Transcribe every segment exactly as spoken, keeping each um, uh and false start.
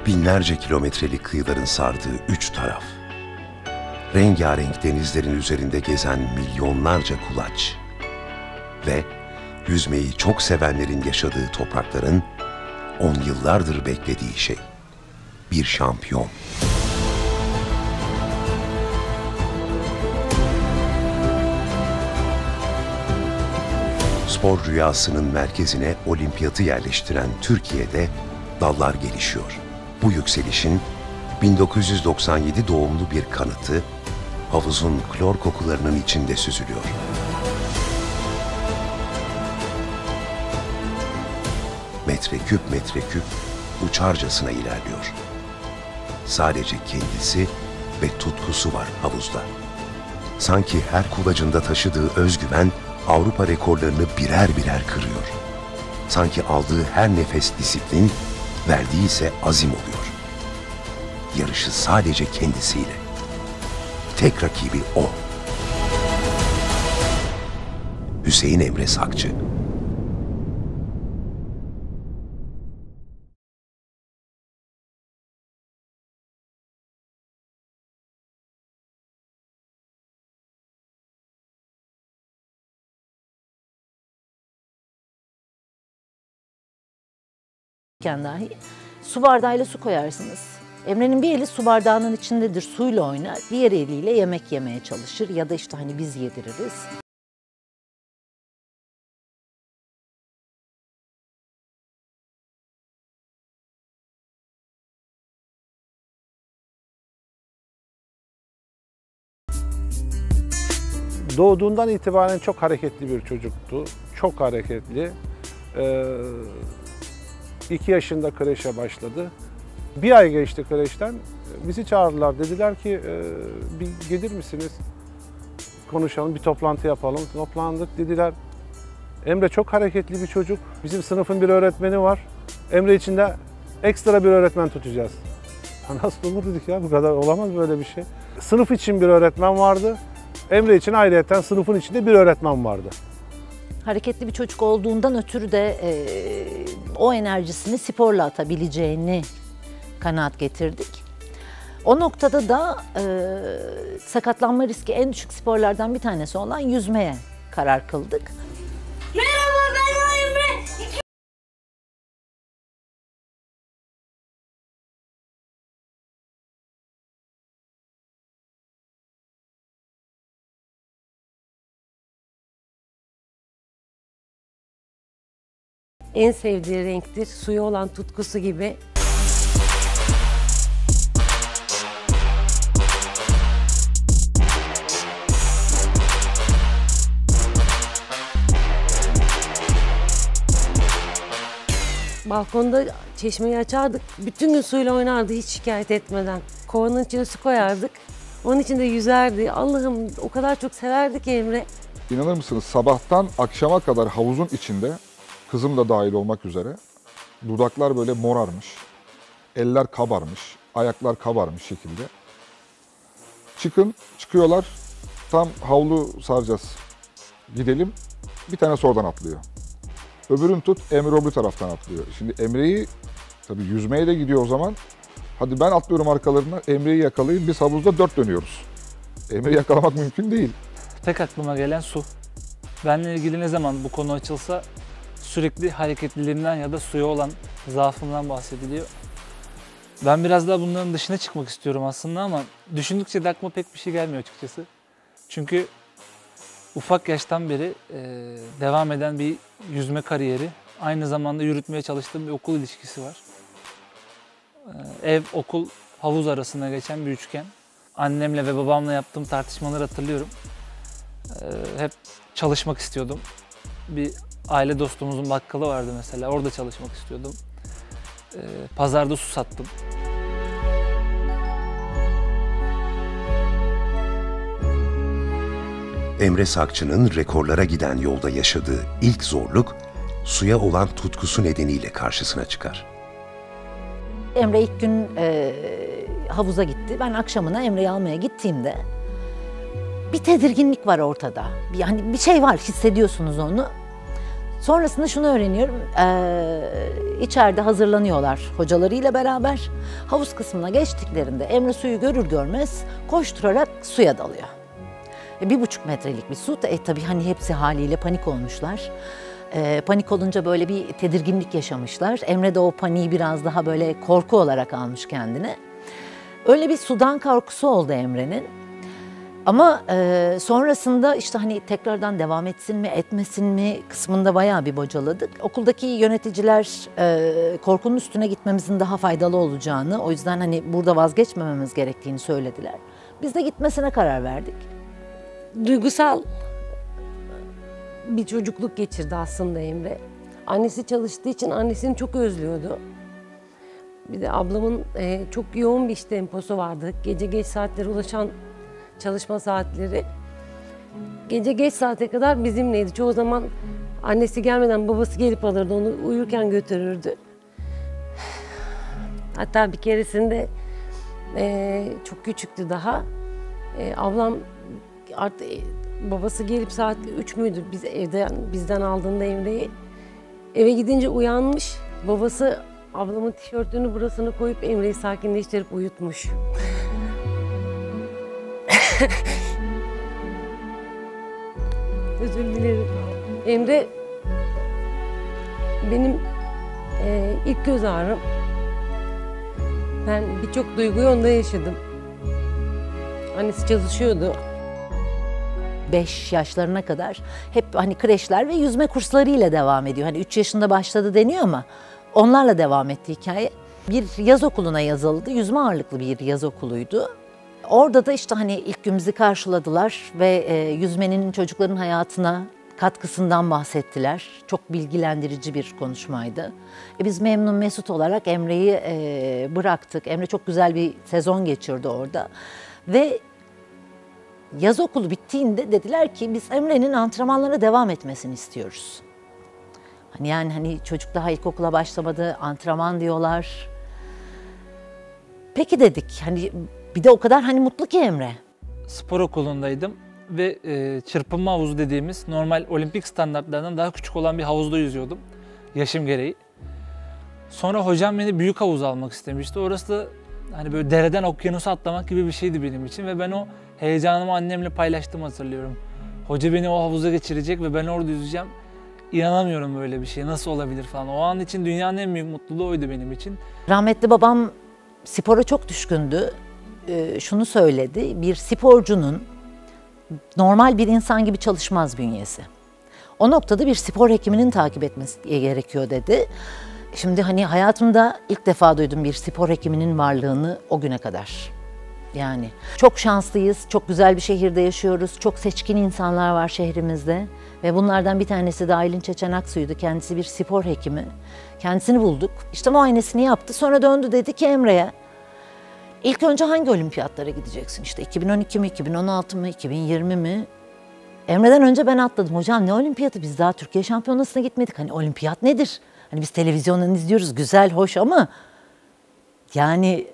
binlerce kilometrelik kıyıların sardığı üç taraf, rengarenk denizlerin üzerinde gezen milyonlarca kulaç ve yüzmeyi çok sevenlerin yaşadığı toprakların on yıllardır beklediği şey, bir şampiyon. Spor rüyasının merkezine olimpiyatı yerleştiren Türkiye'de dallar gelişiyor. Bu yükselişin bin dokuz yüz doksan yedi doğumlu bir kanıtı havuzun klor kokularının içinde süzülüyor. Metreküp metreküp uçarcasına ilerliyor. Sadece kendisi ve tutkusu var havuzda. Sanki her kulacında taşıdığı özgüven Avrupa rekorlarını birer birer kırıyor. Sanki aldığı her nefes disiplin, verdiği ise azim oluyor. Yarışı sadece kendisiyle. Tek rakibi o. Hüseyin Emre Sakçı. Dahi su bardağıyla su koyarsınız. Emre'nin bir eli su bardağının içindedir, suyla oynar. Diğer eliyle yemek yemeye çalışır ya da işte hani biz yediririz. Doğduğundan itibaren çok hareketli bir çocuktu. Çok hareketli. Ee, iki yaşında kreşe başladı. Bir ay geçti kreşten. Bizi çağırdılar. Dediler ki e, bir gelir misiniz? Konuşalım, bir toplantı yapalım. Toplandık. Dediler Emre çok hareketli bir çocuk. Bizim sınıfın bir öğretmeni var. Emre için de ekstra bir öğretmen tutacağız. Nasıl olur dedik ya, bu kadar olamaz böyle bir şey. Sınıf için bir öğretmen vardı. Emre için ayrıyeten sınıfın içinde bir öğretmen vardı. Hareketli bir çocuk olduğundan ötürü de e, o enerjisini sporla atabileceğini kanaat getirdik. O noktada da e, sakatlanma riski en düşük sporlardan bir tanesi olan yüzmeye karar kıldık. Merhaba, ben Emre. En sevdiği renktir, suya olan tutkusu gibi. Balkonda çeşmeyi açardık, bütün gün suyla oynardı hiç şikayet etmeden. Kovanın içine su koyardık, onun içinde yüzerdi. Allah'ım o kadar çok severdi ki Emre. İnanır mısınız, sabahtan akşama kadar havuzun içinde, kızım da dahil olmak üzere, dudaklar böyle morarmış, eller kabarmış, ayaklar kabarmış şekilde. Çıkın, çıkıyorlar, tam havlu saracağız, gidelim, bir tanesi oradan atlıyor. Öbürünü tut, Emre öbür taraftan atlıyor. Şimdi Emre'yi, tabii yüzmeye de gidiyor o zaman. Hadi ben atlıyorum arkalarına, Emre'yi yakalayayım, biz havuzda dört dönüyoruz. Emre'yi yakalamak mümkün değil. Tek aklıma gelen su. Benle ilgili ne zaman bu konu açılsa sürekli hareketliliğimden ya da suya olan zaafımdan bahsediliyor. Ben biraz daha bunların dışına çıkmak istiyorum aslında ama düşündükçe de aklıma pek bir şey gelmiyor açıkçası. Çünkü ufak yaştan beri e, devam eden bir yüzme kariyeri, aynı zamanda yürütmeye çalıştığım bir okul ilişkisi var. E, ev, okul, havuz arasında geçen bir üçgen. Annemle ve babamla yaptığım tartışmaları hatırlıyorum. E, hep çalışmak istiyordum. Bir aile dostumuzun bakkalı vardı mesela, orada çalışmak istiyordum. E, pazarda su sattım. Emre Sakçı'nın rekorlara giden yolda yaşadığı ilk zorluk, suya olan tutkusu nedeniyle karşısına çıkar. Emre ilk gün e, havuza gitti. Ben akşamına Emre'yi almaya gittiğimde bir tedirginlik var ortada. Yani bir şey var, hissediyorsunuz onu. Sonrasında şunu öğreniyorum, ee, içeride hazırlanıyorlar hocalarıyla beraber. Havuz kısmına geçtiklerinde Emre suyu görür görmez koşturarak suya dalıyor. E, bir buçuk metrelik bir su, e, tabii hani hepsi haliyle panik olmuşlar. E, panik olunca böyle bir tedirginlik yaşamışlar. Emre de o paniği biraz daha böyle korku olarak almış kendine. Öyle bir sudan korkusu oldu Emre'nin. Ama e, sonrasında işte hani tekrardan devam etsin mi etmesin mi kısmında bayağı bir bocaladık. Okuldaki yöneticiler e, korkunun üstüne gitmemizin daha faydalı olacağını, o yüzden hani burada vazgeçmememiz gerektiğini söylediler. Biz de gitmesine karar verdik. Duygusal bir çocukluk geçirdi aslında Emre. Annesi çalıştığı için annesini çok özlüyordu. Bir de ablamın e, çok yoğun bir iş temposu vardı. Gece geç saatlere ulaşan çalışma saatleri. Gece geç saate kadar bizimleydi. Çoğu zaman annesi gelmeden babası gelip alırdı, onu uyurken götürürdü. Hatta bir keresinde e, çok küçüktü daha. E, ablam artık babası gelip saat üç müydü biz evden bizden aldığında Emre'yi. Eve gidince uyanmış. Babası ablamın tişörtünü burasına koyup Emre'yi sakinleştirip uyutmuş. Özür dilerim. Emre benim e, ilk göz ağrım. Ben birçok duyguyu onda yaşadım. Annesi çalışıyordu. beş yaşlarına kadar hep hani kreşler ve yüzme kurslarıyla devam ediyor. Hani üç yaşında başladı deniyor ama onlarla devam etti hikaye. Bir yaz okuluna yazıldı. Yüzme ağırlıklı bir yaz okuluydu. Orada da işte hani ilk gün bizi karşıladılar ve e, yüzmenin çocukların hayatına katkısından bahsettiler. Çok bilgilendirici bir konuşmaydı. E, biz memnun mesut olarak Emre'yi e, bıraktık. Emre çok güzel bir sezon geçirdi orada. Ve yaz okulu bittiğinde dediler ki biz Emre'nin antrenmanlarına devam etmesini istiyoruz. Hani yani hani çocuk daha ilkokula başlamadı, antrenman diyorlar. Peki dedik, hani bir de o kadar hani mutlu ki Emre. Spor okulundaydım ve e, çırpınma havuzu dediğimiz normal olimpik standartlardan daha küçük olan bir havuzda yüzüyordum yaşım gereği. Sonra hocam beni büyük havuza almak istemişti. Orası da hani böyle dereden okyanusa atlamak gibi bir şeydi benim için ve ben o heyecanımı annemle paylaştığımı hatırlıyorum. Hoca beni o havuza geçirecek ve ben orada yüzeceğim. İnanamıyorum böyle bir şey, nasıl olabilir falan. O an için dünyanın en büyük mutluluğu oydu benim için. Rahmetli babam spora çok düşkündü. Ee, şunu söyledi, bir sporcunun normal bir insan gibi çalışmaz bünyesi. O noktada bir spor hekiminin takip etmesi gerekiyor dedi. Şimdi hani hayatımda ilk defa duydum bir spor hekiminin varlığını o güne kadar. Yani çok şanslıyız, çok güzel bir şehirde yaşıyoruz, çok seçkin insanlar var şehrimizde. Ve bunlardan bir tanesi de Aylin Çeçen Aksu'ydu. Kendisi bir spor hekimi. Kendisini bulduk. İşte muayenesini yaptı. Sonra döndü dedi ki Emre'ye, İlk önce hangi olimpiyatlara gideceksin? İşte iki bin on iki mi, iki bin on altı mı, iki bin yirmi mi? Emre'den önce ben atladım. Hocam ne olimpiyatı? Biz daha Türkiye şampiyonasına gitmedik. Hani olimpiyat nedir? Hani biz televizyondan izliyoruz. Güzel, hoş ama yani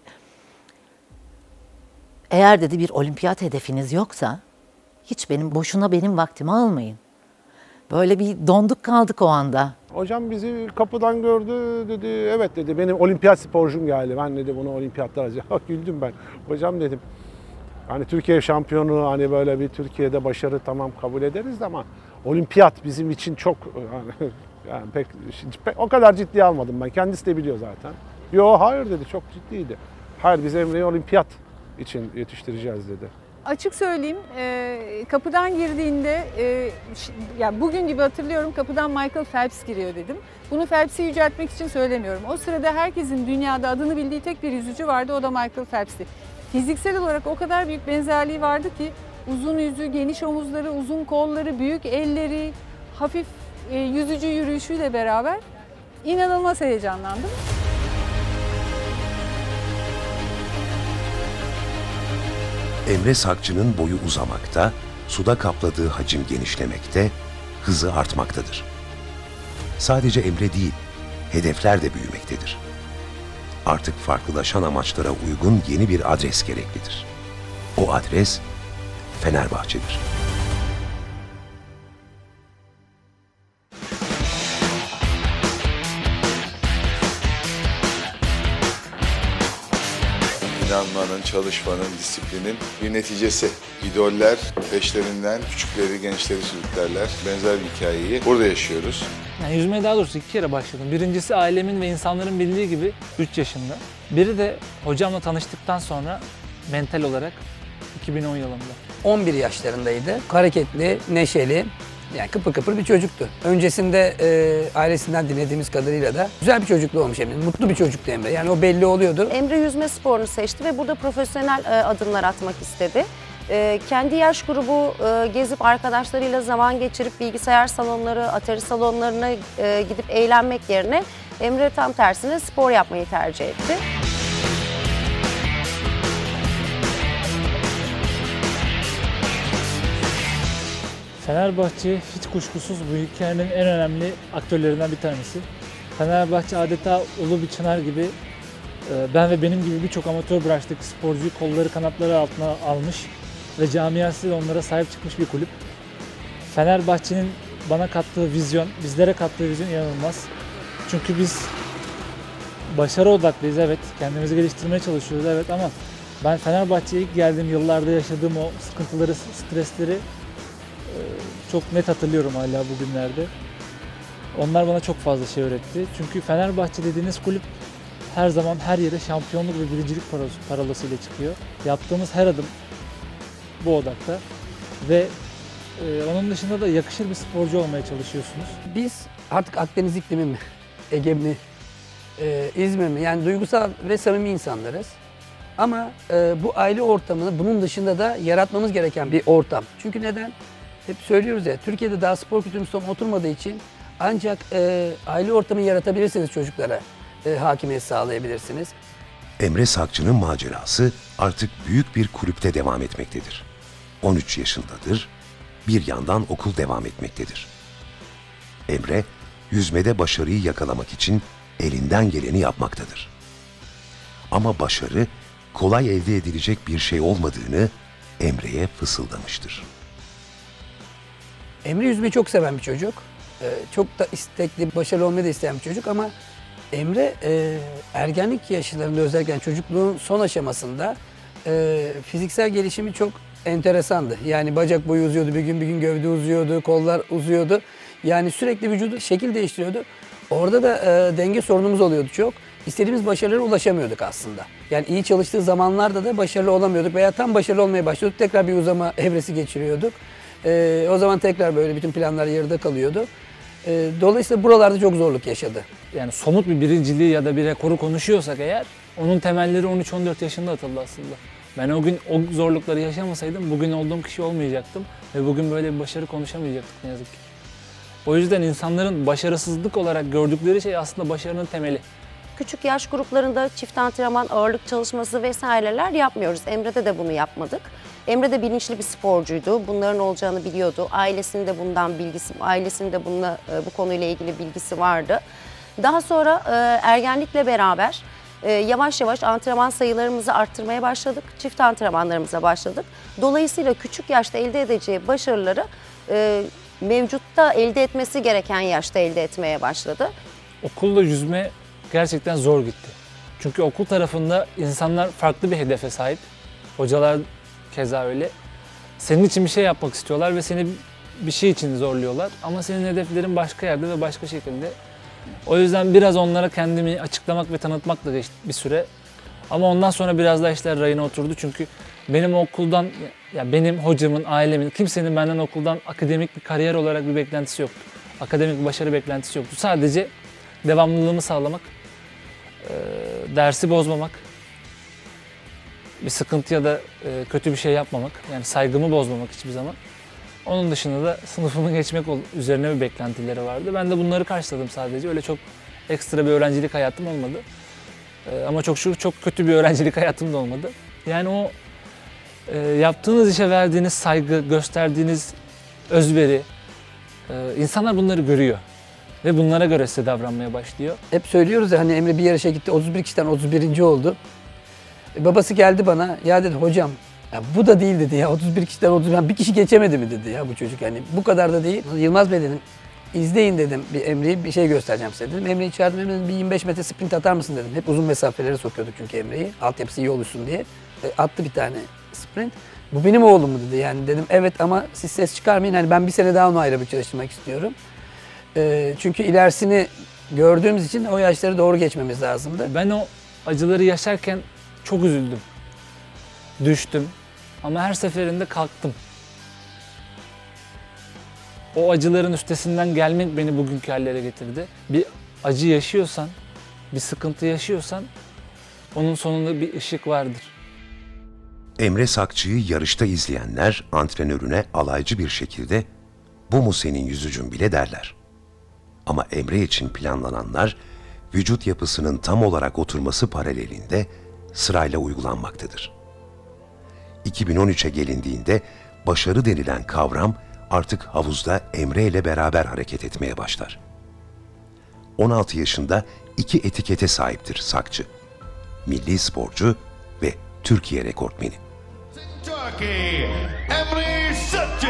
eğer dedi bir olimpiyat hedefiniz yoksa hiç benim boşuna benim vaktimi almayın. Böyle bir donduk kaldık o anda. Hocam bizi kapıdan gördü, dedi evet dedi benim olimpiyat sporcum geldi. Ben dedi bunu olimpiyatlar alacağım. Güldüm ben. Hocam dedim hani Türkiye şampiyonu, hani böyle bir Türkiye'de başarı tamam kabul ederiz ama olimpiyat bizim için çok yani, yani pek, pek o kadar ciddiye almadım ben. Kendisi de biliyor zaten. Yo hayır dedi, çok ciddiydi. Hayır biz Emre'yi olimpiyat için yetiştireceğiz dedi. Açık söyleyeyim, e, kapıdan girdiğinde, e, yani bugün gibi hatırlıyorum, kapıdan Michael Phelps giriyor dedim. Bunu Phelps'i yüceltmek için söylemiyorum. O sırada herkesin dünyada adını bildiği tek bir yüzücü vardı, o da Michael Phelps'ti. Fiziksel olarak o kadar büyük benzerliği vardı ki, uzun yüzü, geniş omuzları, uzun kolları, büyük elleri, hafif e, yüzücü yürüyüşüyle beraber inanılmaz heyecanlandım. Emre Sakçı'nın boyu uzamakta, suda kapladığı hacim genişlemekte, hızı artmaktadır. Sadece Emre değil, hedefler de büyümektedir. Artık farklılaşan amaçlara uygun yeni bir adres gereklidir. O adres Fenerbahçe'dir. İnanmanın, çalışmanın, disiplinin bir neticesi. İdoller peşlerinden küçükleri, gençleri sürüklerler. Benzer bir hikayeyi burada yaşıyoruz. Yani yüzmeye daha doğrusu iki kere başladım. Birincisi ailemin ve insanların bildiği gibi üç yaşında. Biri de hocamla tanıştıktan sonra mental olarak iki bin on yılında. on bir yaşlarındaydı. Hareketli, neşeli, yani kıpır kıpır bir çocuktu. Öncesinde e, ailesinden dinlediğimiz kadarıyla da güzel bir çocukluğu olmuş Emre. Mutlu bir çocuktu Emre. Yani o belli oluyordu. Emre yüzme sporunu seçti ve burada profesyonel e, adımlar atmak istedi. E, kendi yaş grubu e, gezip arkadaşlarıyla zaman geçirip bilgisayar salonları, atari salonlarına e, gidip eğlenmek yerine Emre tam tersine spor yapmayı tercih etti. Fenerbahçe hiç kuşkusuz bu hikayenin en önemli aktörlerinden bir tanesi. Fenerbahçe adeta ulu bir çınar gibi ben ve benim gibi birçok amatör branştaki sporcuyu kolları kanatları altına almış ve camiası onlara sahip çıkmış bir kulüp. Fenerbahçe'nin bana kattığı vizyon, bizlere kattığı vizyon inanılmaz. Çünkü biz başarı odaklıyız, evet. Kendimizi geliştirmeye çalışıyoruz, evet, ama ben Fenerbahçe'ye ilk geldiğim yıllarda yaşadığım o sıkıntıları, stresleri çok net hatırlıyorum hala bugünlerde. Onlar bana çok fazla şey öğretti. Çünkü Fenerbahçe dediğiniz kulüp her zaman her yere şampiyonluk ve birincilik parolasıyla çıkıyor. Yaptığımız her adım bu odakta ve e, onun dışında da yakışır bir sporcu olmaya çalışıyorsunuz. Biz artık Akdeniz iklimi mi, Ege mi, e, İzmir mi, yani duygusal ve samimi insanlarız. Ama e, bu aile ortamını bunun dışında da yaratmamız gereken bir ortam. Çünkü neden? Hep söylüyoruz ya, Türkiye'de daha spor kültürümüz tam oturmadığı için ancak e, aile ortamı yaratabilirsiniz çocuklara, e, hakimiyet sağlayabilirsiniz. Emre Sakçı'nın macerası artık büyük bir kulüpte devam etmektedir. on üç yaşındadır, bir yandan okul devam etmektedir. Emre, yüzmede başarıyı yakalamak için elinden geleni yapmaktadır. Ama başarı, kolay elde edilecek bir şey olmadığını Emre'ye fısıldamıştır. Emre yüzmeyi çok seven bir çocuk. Ee, çok da istekli, başarılı olmayı da isteyen bir çocuk ama Emre e, ergenlik yaşlarında özellikle çocukluğun son aşamasında e, fiziksel gelişimi çok enteresandı. Yani bacak boyu uzuyordu, bir gün bir gün gövde uzuyordu, kollar uzuyordu. Yani sürekli vücudu şekil değiştiriyordu. Orada da e, denge sorunumuz oluyordu çok. İstediğimiz başarılara ulaşamıyorduk aslında. Yani iyi çalıştığı zamanlarda da başarılı olamıyorduk veya tam başarılı olmaya başlıyorduk. Tekrar bir uzama evresi geçiriyorduk. Ee, o zaman tekrar böyle bütün planlar yarıda kalıyordu. Ee, dolayısıyla buralarda çok zorluk yaşadı. Yani somut bir birinciliği ya da bir rekoru konuşuyorsak eğer, onun temelleri on üç on dört yaşında atıldı aslında. Ben o gün o zorlukları yaşamasaydım bugün olduğum kişi olmayacaktım ve bugün böyle bir başarı konuşamayacaktık ne yazık ki. O yüzden insanların başarısızlık olarak gördükleri şey aslında başarının temeli. Küçük yaş gruplarında çift antrenman, ağırlık çalışması vesaireler yapmıyoruz. Emre'de de bunu yapmadık. Emre de bilinçli bir sporcuydu. Bunların olacağını biliyordu. Ailesinin de bundan bilgisi, ailesinin de bununla, bu konuyla ilgili bilgisi vardı. Daha sonra ergenlikle beraber yavaş yavaş antrenman sayılarımızı arttırmaya başladık. Çift antrenmanlarımıza başladık. Dolayısıyla küçük yaşta elde edeceği başarıları mevcutta elde etmesi gereken yaşta elde etmeye başladı. Okulda yüzme gerçekten zor gitti. Çünkü okul tarafında insanlar farklı bir hedefe sahip. Hocalar keza öyle. Senin için bir şey yapmak istiyorlar ve seni bir şey için zorluyorlar. Ama senin hedeflerin başka yerde ve başka şekilde. O yüzden biraz onlara kendimi açıklamak ve tanıtmakla geçti bir süre. Ama ondan sonra biraz daha işler rayına oturdu. Çünkü benim okuldan, ya benim hocamın, ailemin, kimsenin benden okuldan akademik bir kariyer olarak bir beklentisi yoktu. Akademik bir başarı beklentisi yoktu. Sadece devamlılığımı sağlamak, dersi bozmamak, bir sıkıntı ya da kötü bir şey yapmamak, yani saygımı bozmamak hiçbir zaman. Onun dışında da sınıfımı geçmek üzerine bir beklentileri vardı. Ben de bunları karşıladım sadece. Öyle çok ekstra bir öğrencilik hayatım olmadı. Ama çok şükür çok kötü bir öğrencilik hayatım da olmadı. Yani o yaptığınız işe verdiğiniz saygı, gösterdiğiniz özveri, insanlar bunları görüyor. Ve bunlara göre size davranmaya başlıyor. Hep söylüyoruz ya, hani Emre bir yarışa gitti, otuz bir kişiden otuz birinci oldu. E, babası geldi bana, ya dedi hocam ya bu da değil dedi ya, otuz bir kişiden otuz bir, bir kişi geçemedi mi dedi ya bu çocuk, yani bu kadar da değil. Yılmaz Bey dedim, izleyin dedim bir Emre'yi, bir şey göstereceğim size dedim. Emre'yi çağırdım, Emre'nin bir yirmi beş metre sprint atar mısın dedim. Hep uzun mesafeleri sokuyorduk çünkü Emre'yi. Altyapısı iyi oluşsun diye. E, attı bir tane sprint. Bu benim oğlum mu dedi. Yani dedim evet ama siz ses çıkarmayın. Hani ben bir sene daha onu ayrı bir çalıştırmak istiyorum. E, çünkü ilerisini gördüğümüz için o yaşları doğru geçmemiz lazımdı. Ben o acıları yaşarken çok üzüldüm. Düştüm ama her seferinde kalktım. O acıların üstesinden gelmek beni bugünkü hallere getirdi. Bir acı yaşıyorsan, bir sıkıntı yaşıyorsan onun sonunda bir ışık vardır. Emre Sakçı'yı yarışta izleyenler antrenörüne alaycı bir şekilde "Bu mu senin yüzücün?" bile derler. Ama Emre için planlananlar vücut yapısının tam olarak oturması paralelinde sırayla uygulanmaktadır. iki bin on üçe gelindiğinde başarı denilen kavram artık havuzda Emre ile beraber hareket etmeye başlar. on altı yaşında iki etikete sahiptir Sakçı: milli sporcu ve Türkiye rekortmeni. Turkey, Emre Sakçı.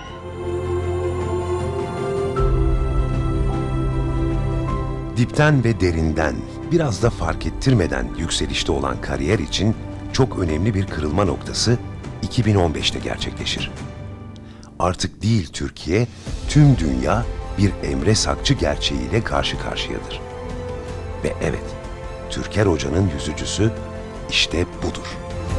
Dipten ve derinden, biraz da fark ettirmeden yükselişte olan kariyer için çok önemli bir kırılma noktası iki bin on beşte gerçekleşir. Artık değil Türkiye, tüm dünya bir Emre Sakçı gerçeğiyle karşı karşıyadır. Ve evet, Türker Hoca'nın yüzücüsü işte budur.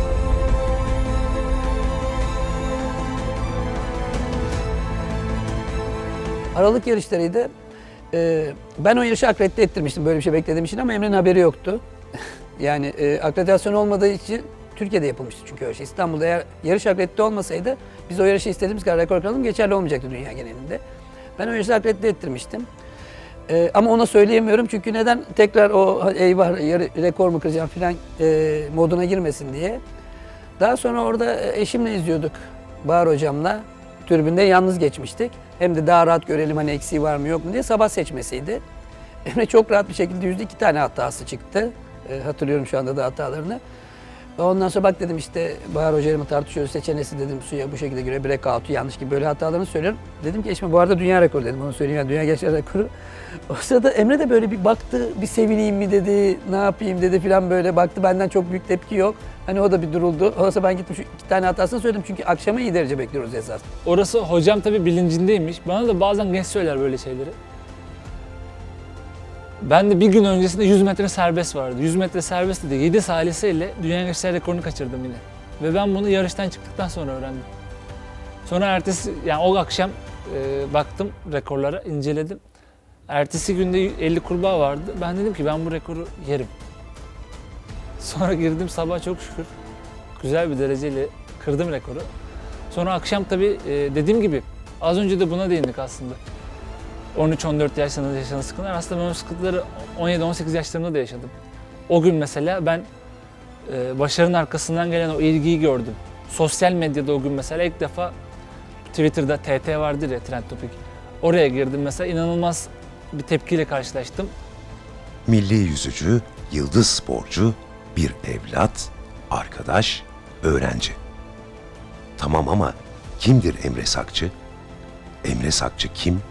Aralık yarışlarıydı. Ee, ben o yarışı akredite ettirmiştim böyle bir şey beklediğim için ama Emre'nin haberi yoktu. Yani e, akreditasyon olmadığı için Türkiye'de yapılmıştı çünkü o yarış. İstanbul'da eğer yarış akredite olmasaydı biz o yarışı istediğimiz kadar rekor kıralım geçerli olmayacaktı dünya genelinde. Ben o yarışı akredite ettirmiştim. Ee, ama ona söyleyemiyorum çünkü neden? Tekrar o eyvah yarı, rekor mu kıracağım filan e, moduna girmesin diye. Daha sonra orada eşimle izliyorduk Bahar hocamla. Tribünde yalnız geçmiştik. Hem de daha rahat görelim hani eksiği var mı yok mu diye sabah seçmesiydi. Emre çok rahat bir şekilde yüzde iki tane hatası çıktı. E, hatırlıyorum şu anda da hatalarını. Ondan sonra bak dedim işte Bahar hocayla mı tartışıyoruz, çenesi dedim suya bu şekilde giriyor, breakout'u yanlış gibi böyle hatalarını söylüyorum. Dedim ki eşime bu arada dünya rekoru dedim, onu söyleyeyim yani dünya gençler rekoru. O sırada Emre de böyle bir baktı, bir sevineyim mi dedi, ne yapayım dedi filan böyle baktı, benden çok büyük tepki yok. Hani o da bir duruldu. Oysa ben gittim şu iki tane hatasını söyledim çünkü akşama iyi derece bekliyoruz esas. Orası hocam tabii bilincindeymiş. Bana da bazen genç söyler böyle şeyleri. Ben de bir gün öncesinde yüz metre serbest vardı. yüz metre serbest de yedi saliseyle dünya gençler rekorunu kaçırdım yine. Ve ben bunu yarıştan çıktıktan sonra öğrendim. Sonra ertesi, yani o akşam e, baktım rekorlara, inceledim. Ertesi günde elli kurbağa vardı. Ben dedim ki ben bu rekoru yerim. Sonra girdim sabah çok şükür güzel bir dereceyle kırdım rekoru. Sonra akşam tabii e, dediğim gibi az önce de buna değindik aslında. on üç on dört yaşlarında yaşanan sıkıntılar. Aslında ben o sıkıntıları on yedi on sekiz yaşlarımda da yaşadım. O gün mesela ben e, başarının arkasından gelen o ilgiyi gördüm. Sosyal medyada o gün mesela ilk defa Twitter'da T T vardır ya, Trend Topic. Oraya girdim mesela, inanılmaz bir tepkiyle karşılaştım. Milli yüzücü, yıldız sporcu, bir evlat, arkadaş, öğrenci. Tamam ama kimdir Emre Sakçı? Emre Sakçı kim?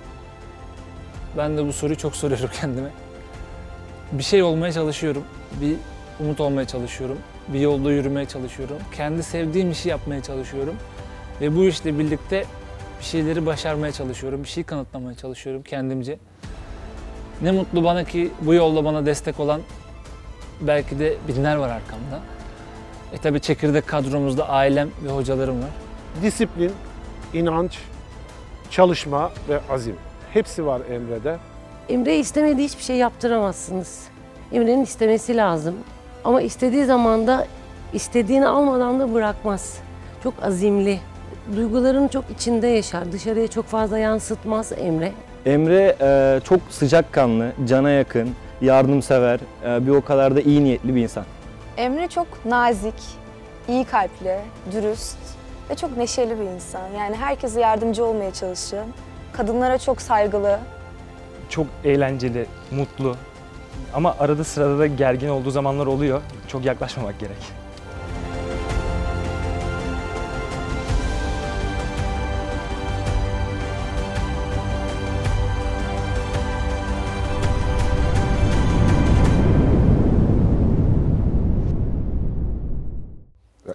Ben de bu soruyu çok soruyorum kendime. Bir şey olmaya çalışıyorum, bir umut olmaya çalışıyorum, bir yolda yürümeye çalışıyorum. Kendi sevdiğim işi yapmaya çalışıyorum. Ve bu işle birlikte bir şeyleri başarmaya çalışıyorum, bir şey kanıtlamaya çalışıyorum kendimce. Ne mutlu bana ki bu yolda bana destek olan belki de binler var arkamda. E tabii çekirdek kadromuzda ailem ve hocalarım var. Disiplin, inanç, çalışma ve azim. Hepsi var Emre'de. Emre istemediği hiçbir şey yaptıramazsınız. Emre'nin istemesi lazım. Ama istediği zaman da istediğini almadan da bırakmaz. Çok azimli. Duygularını çok içinde yaşar. Dışarıya çok fazla yansıtmaz Emre. Emre e, çok sıcakkanlı, cana yakın, yardımsever, e, bir o kadar da iyi niyetli bir insan. Emre çok nazik, iyi kalpli, dürüst ve çok neşeli bir insan. Yani herkese yardımcı olmaya çalışıyor. Kadınlara çok saygılı. Çok eğlenceli, mutlu ama arada sırada da gergin olduğu zamanlar oluyor. Çok yaklaşmamak gerek.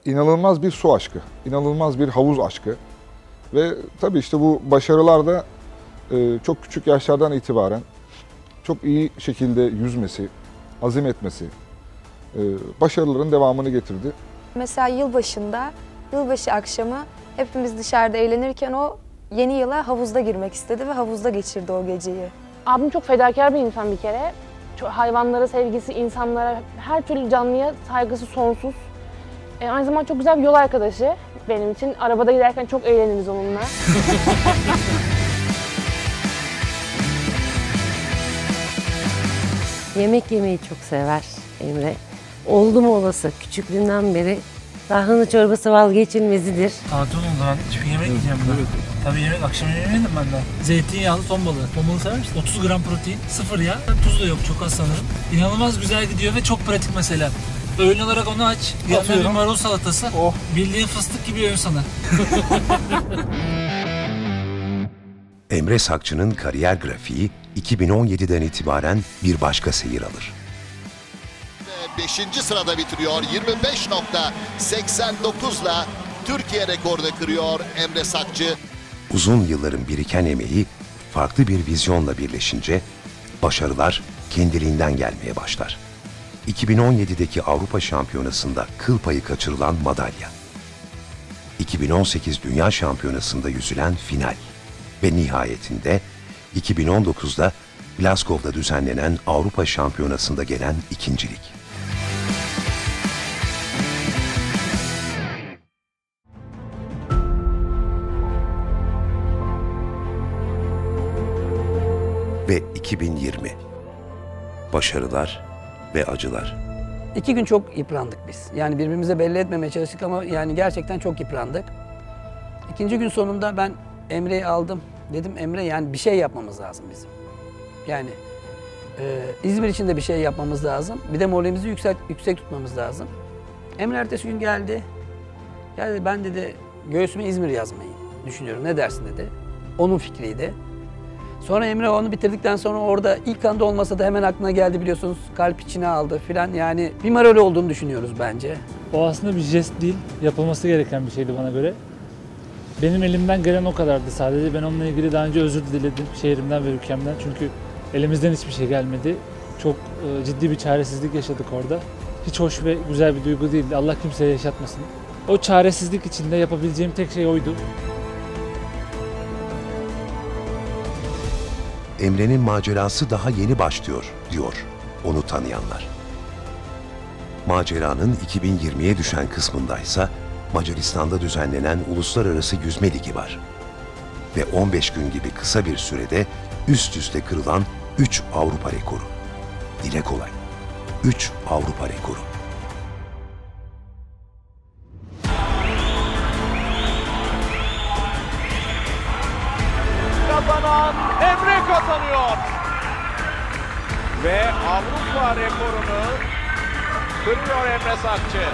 inanılmaz bir su aşkı, inanılmaz bir havuz aşkı. Ve tabii işte bu başarılar da e, çok küçük yaşlardan itibaren çok iyi şekilde yüzmesi, azim etmesi, e, başarıların devamını getirdi. Mesela yılbaşında, yılbaşı akşamı hepimiz dışarıda eğlenirken o yeni yıla havuzda girmek istedi ve havuzda geçirdi o geceyi. Abim çok fedakar bir insan bir kere. Çok, hayvanlara sevgisi, insanlara, her türlü canlıya saygısı sonsuz. E, aynı zamanda çok güzel bir yol arkadaşı benim için. Arabada giderken çok eğleniriz onunla. Yemek yemeyi çok sever Emre. Oldu mu olası küçüklüğünden beri tarhana çorbası vazgeçilmezidir. Tatil oldu ben. Çünkü yemek yiyeceğim ben. Tabii yemek, akşam yemeği yedim ben de. Zeytinyağlı ton balığı. Ton balığı sever misin? otuz gram protein, sıfır yağ. Tuz da yok, çok az sanırım. İnanılmaz güzel gidiyor ve çok pratik mesela. Öğün olarak onu aç. Yanına bir marul salatası. Oh. Bildiğin fıstık gibi öğün sana. Emre Sakçı'nın kariyer grafiği iki bin on yediden itibaren bir başka seyir alır. beşinci sırada bitiriyor. yirmi beş nokta seksen dokuzla Türkiye rekorunu kırıyor Emre Sakçı. Uzun yılların biriken emeği farklı bir vizyonla birleşince başarılar kendiliğinden gelmeye başlar. iki bin on yedideki Avrupa Şampiyonası'nda kıl payı kaçırılan madalya. iki bin on sekiz Dünya Şampiyonası'nda yüzülen final. Ve nihayetinde iki bin on dokuzda Glasgow'da düzenlenen Avrupa Şampiyonası'nda gelen ikincilik. Ve iki bin yirmi. Başarılar ve acılar. İki gün çok yıprandık biz. Yani birbirimize belli etmemeye çalıştık ama yani gerçekten çok yıprandık. İkinci gün sonunda ben Emre'yi aldım. Dedim Emre yani bir şey yapmamız lazım bizim. Yani e, İzmir için de bir şey yapmamız lazım. Bir de moralimizi yüksek, yüksek tutmamız lazım. Emre ertesi gün geldi. Yani ben dedi göğsüme İzmir yazmayı düşünüyorum. Ne dersin dedi. Onun fikriydi. Sonra Emre onu bitirdikten sonra orada ilk anda olmasa da hemen aklına geldi biliyorsunuz. Kalp içine aldı filan. Yani bir moral olduğunu düşünüyoruz bence. O aslında bir jest değil, yapılması gereken bir şeydi bana göre. Benim elimden gelen o kadardı sadece. Ben onunla ilgili daha önce özür diledim şehrimden ve ülkemden. Çünkü elimizden hiçbir şey gelmedi. Çok e, ciddi bir çaresizlik yaşadık orada. Hiç hoş ve güzel bir duygu değildi. Allah kimseye yaşatmasın. O çaresizlik içinde yapabileceğim tek şey oydu. Emre'nin macerası daha yeni başlıyor, diyor onu tanıyanlar. Maceranın iki bin yirmiye düşen kısmındaysa Macaristan'da düzenlenen Uluslararası Yüzme Ligi var. Ve on beş gün gibi kısa bir sürede üst üste kırılan üç Avrupa rekoru. Dile kolay, üç Avrupa rekoru. Kazanan Emre kazanıyor. Ve Avrupa rekorunu kırıyor Emre Sakçı.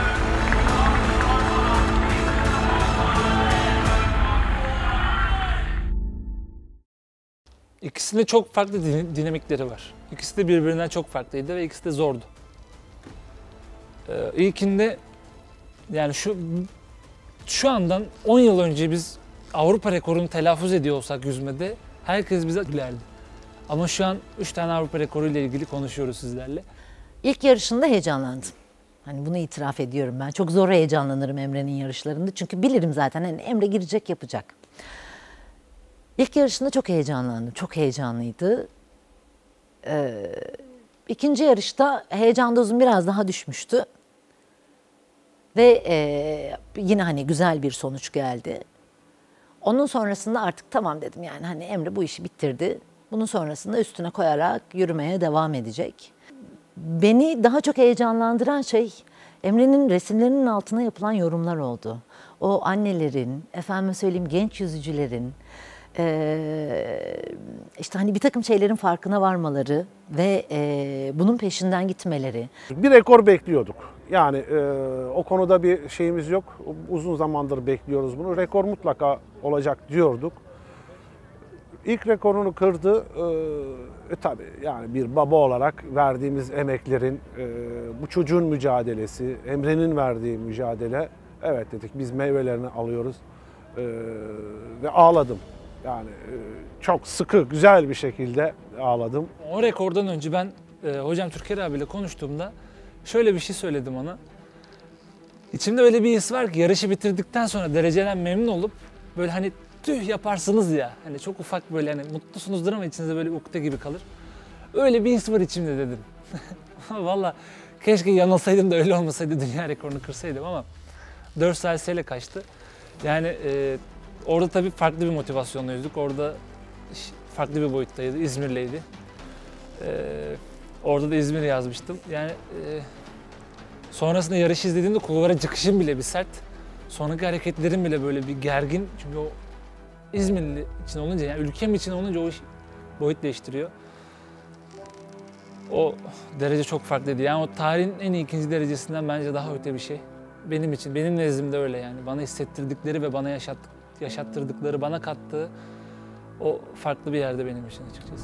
İkisinde çok farklı dinamikleri var. İkisi de birbirinden çok farklıydı ve ikisi de zordu. Ee, ilkinde yani şu şu andan on yıl önce biz Avrupa rekorunu telaffuz ediyor olsak yüzmede herkes bize gülerdi. Ama şu an üç tane Avrupa rekoru ile ilgili konuşuyoruz sizlerle. İlk yarışında heyecanlandım. Hani bunu itiraf ediyorum ben. Çok zor heyecanlanırım Emre'nin yarışlarında. Çünkü bilirim zaten hani Emre girecek yapacak. İlk yarışında çok heyecanlandım. Çok heyecanlıydı. Ee, ikinci yarışta heyecan dozum biraz daha düşmüştü. Ve e, yine hani güzel bir sonuç geldi. Onun sonrasında artık tamam dedim yani hani Emre bu işi bitirdi. Bunun sonrasında üstüne koyarak yürümeye devam edecek. Beni daha çok heyecanlandıran şey Emre'nin resimlerinin altına yapılan yorumlar oldu. O annelerin, efendime söyleyeyim genç yüzücülerin, Ee, işte hani bir takım şeylerin farkına varmaları ve e, bunun peşinden gitmeleri. Bir rekor bekliyorduk. Yani e, o konuda bir şeyimiz yok. Uzun zamandır bekliyoruz bunu. Rekor mutlaka olacak diyorduk. İlk rekorunu kırdı. E, e, tabii yani bir baba olarak verdiğimiz emeklerin, e, bu çocuğun mücadelesi, Emre'nin verdiği mücadele Evet dedik, biz meyvelerini alıyoruz ee, ve ağladım. Yani e, çok sıkı, güzel bir şekilde ağladım. O rekordan önce ben e, hocam Türker abiyle konuştuğumda şöyle bir şey söyledim ona. İçimde öyle bir his var ki yarışı bitirdikten sonra dereceden memnun olup böyle hani tüh yaparsınız ya. Hani çok ufak böyle hani mutlusunuzdur ama içinizde böyle ukde gibi kalır. Öyle bir his var içimde dedim. Valla keşke yanılsaydım da öyle olmasaydı, dünya rekorunu kırsaydım ama dört saliseyle kaçtı. Yani e, orada tabii farklı bir motivasyonla yüzdük. Orada farklı bir boyuttaydı. İzmir'leydi. E, orada da İzmir yazmıştım. Yani e, sonrasında yarışı izlediğimde kulvara çıkışım bile bir sert. Sonraki hareketlerim bile böyle bir gergin. Çünkü o İzmirli için olunca, yani ülkem için olunca o iş boyut değiştiriyor. O derece çok farklıydı. Yani o tarihin en iyi ikinci derecesinden bence daha öte bir şey. Benim için, benim nezdimde öyle yani. Bana hissettirdikleri ve bana yaşat, yaşattırdıkları, bana kattığı o farklı bir yerde benim için açıkçası.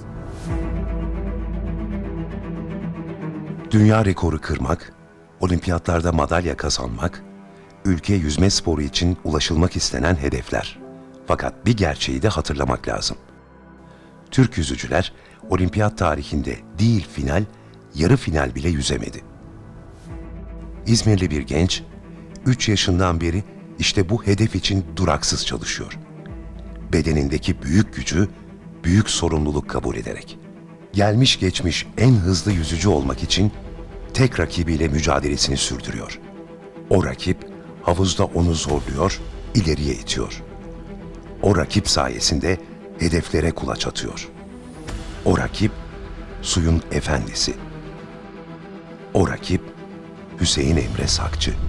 Dünya rekoru kırmak, olimpiyatlarda madalya kazanmak, ülke yüzme sporu için ulaşılmak istenen hedefler. Fakat bir gerçeği de hatırlamak lazım. Türk yüzücüler olimpiyat tarihinde değil final, yarı final bile yüzemedi. İzmirli bir genç, üç yaşından beri işte bu hedef için duraksız çalışıyor. Bedenindeki büyük gücü, büyük sorumluluk kabul ederek. Gelmiş geçmiş en hızlı yüzücü olmak için tek rakibiyle mücadelesini sürdürüyor. O rakip havuzda onu zorluyor, ileriye itiyor. O rakip sayesinde hedeflere kulaç atıyor. O rakip suyun efendisi. O rakip Hüseyin Emre Sakçı.